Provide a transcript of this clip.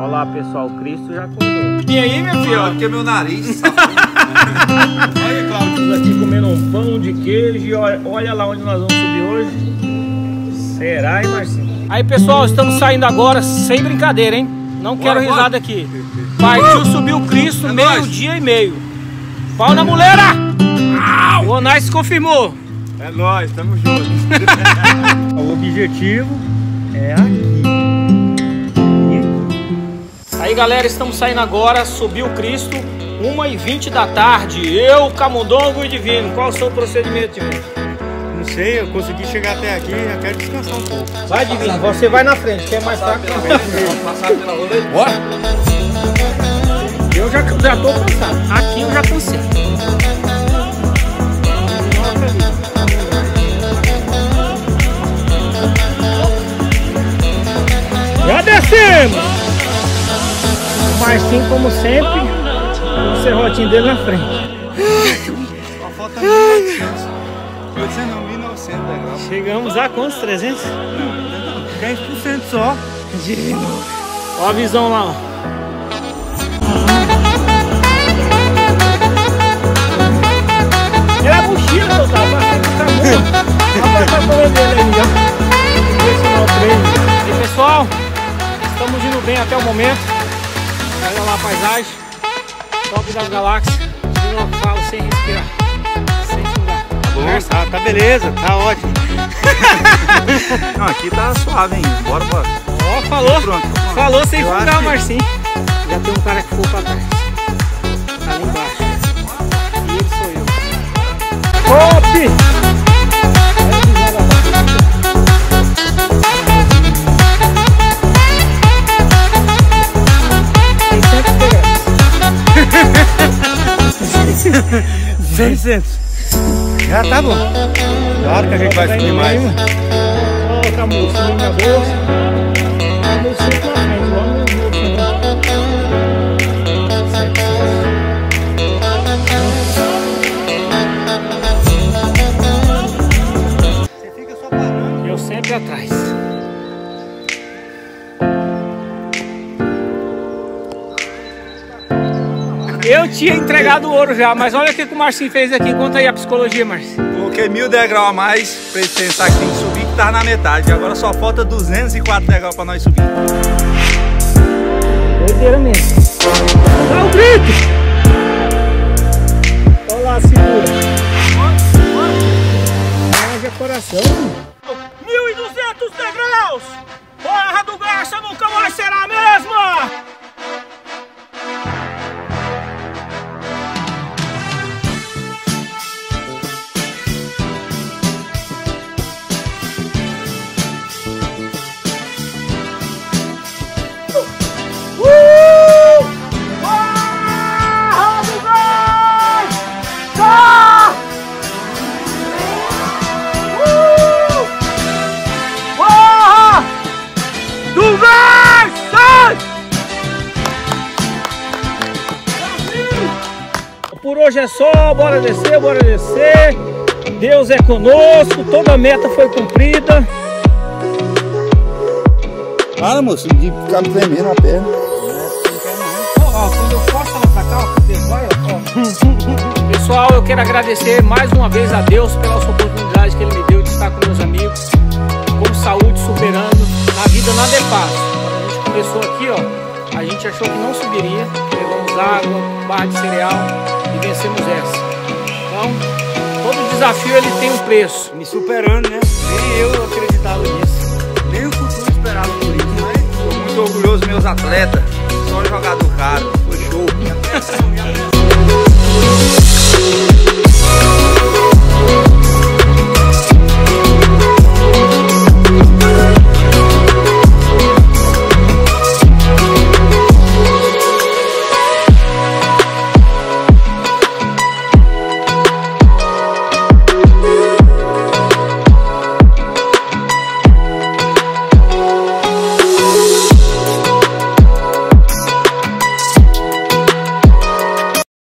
Olha lá, pessoal, o Cristo já acordou. E aí, meu filho? Porque meu nariz. Olha, Cláudio, aqui comendo um pão de queijo e olha lá onde nós vamos subir hoje. Será, hein, Marcinho? Aí, pessoal, estamos saindo agora sem brincadeira, hein? Não quero risada aqui. Partiu subir o Cristo, meio-dia e meio. Pau na muleira! O Onais se confirmou. É nóis, tamo junto. O objetivo é aqui. Aí, galera, estamos saindo agora, subiu o Cristo, 1h20 da tarde. Eu, Camundongo e Divino. Qual é o seu procedimento, Divino? Não sei, eu consegui chegar até aqui, eu quero descansar um pouco. Vai, Divino, você vai na frente, que é mais fraco. Passar pela roleta? Bora! Eu já tô cansado. Aqui eu já cansei. Já descemos! O Marcinho, como sempre, com o serrotinho dele na frente. Só falta 1.800. 800 degraus. Chegamos a quantos? 300? 10% só. Divino. Olha a visão lá, ó. É a mochila, eu tava E pessoal, estamos indo bem até o momento. Olha lá a paisagem, top das galáxias. Eu não falo sem respirar, sem xingar. Bom, tá beleza, tá ótimo. Não, aqui tá suave ainda. Bora. Ó, falou, Pronto. falou sem Eu fungar, acho que- Marcinho. Já tem um cara que ficou pra trás. Tá ali embaixo. E ele sou eu. Top! Já tá bom. Claro que a gente vai subir mais. Olha a mocinha na bolsa. A mocinha na frente, vamos no Você fica só parando. Eu sempre atrás. Eu tinha entregado o ouro já, mas olha o que o Marcinho fez aqui. Conta aí a psicologia, Marcinho. Coloquei 1000 degraus a mais pra ele pensar que tem que subir, que tá na metade. Agora só falta 204 degraus pra nós subir. doideira mesmo. Dá o grito! Olha lá, segura. Haja coração. 1.200 degraus! Porra do Garça nunca mais será a mesma! Por hoje é só, bora descer, bora descer. Deus é conosco, toda a meta foi cumprida. Para, moço, de ficar me tremendo a perna. Ó, quando eu forço ela pra cá, ó, vai, ó. Pessoal, eu quero agradecer mais uma vez a Deus pela essa oportunidade que Ele me deu de estar com meus amigos, com saúde, superando. Na vida nada é fácil. Quando a gente começou aqui, ó, a gente achou que não subiria. Levamos água, barra de cereal e vencemos essa. Então, todo desafio ele tem um preço. Me superando, né? Nem eu acreditava nisso. Nem o futuro esperava por isso. Mas estou muito orgulhoso dos meus atletas.